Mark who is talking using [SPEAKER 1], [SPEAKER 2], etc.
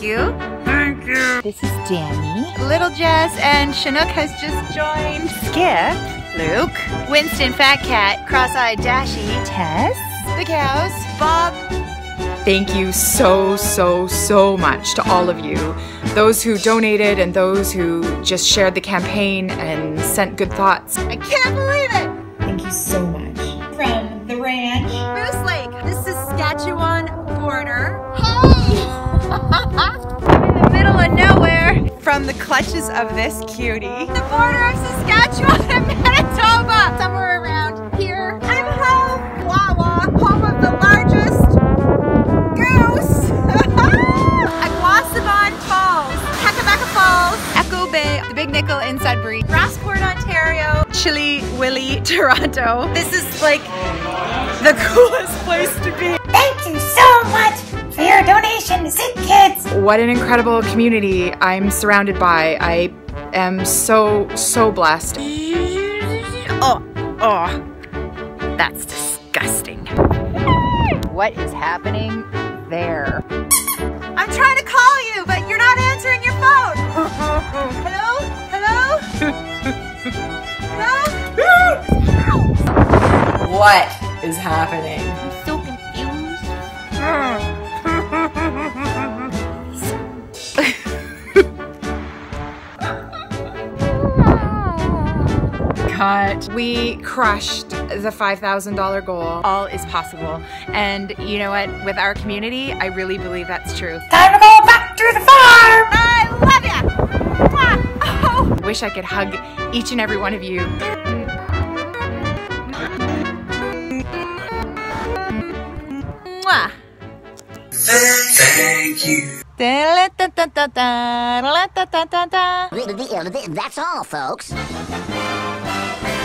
[SPEAKER 1] you.
[SPEAKER 2] Thank you.
[SPEAKER 1] This is Danny. Little Jess and Chinook has just joined. Skip. Luke. Winston, Fat Cat. Cross-Eyed Dashy. Tess. The cows. Bob.
[SPEAKER 3] Thank you so much to all of you. Those who donated and those who just shared the campaign and sent good thoughts.
[SPEAKER 1] I can't believe it!
[SPEAKER 3] Thank you so much.
[SPEAKER 1] From the ranch. Moose Lake. This is Saskatchewan border. Hey! In the middle of nowhere. From the clutches of this cutie. The border of Saskatchewan and Manitoba. Somewhere around here. I'm home. Wawa. Home of the largest goose. Aguasabon Falls. Kakabaka Falls. Echo Bay. The Big Nickel in Sudbury. Rossport, Ontario. Chilly Willy, Toronto. This is like the coolest place to be.
[SPEAKER 4] Thank you so much for your donation to Sick Kids.
[SPEAKER 3] What an incredible community I'm surrounded by. I am so blessed.
[SPEAKER 1] Oh, that's disgusting. What is happening there? I'm trying to call you, but you're not answering your phone. Hello? Hello? Hello?
[SPEAKER 3] What is happening?
[SPEAKER 1] I'm so confused.
[SPEAKER 3] Cut. We crushed the $5,000 goal. All is possible. And you know what? With our community, I really believe that's true.
[SPEAKER 4] Time to go back to the farm.
[SPEAKER 1] I love ya! Oh.
[SPEAKER 3] I wish I could hug each and every one of you.
[SPEAKER 1] Mwah.
[SPEAKER 2] Thank you.
[SPEAKER 1] Da-la-da-da-da-da, da-la-da-da-da-da.
[SPEAKER 5] That's all, folks.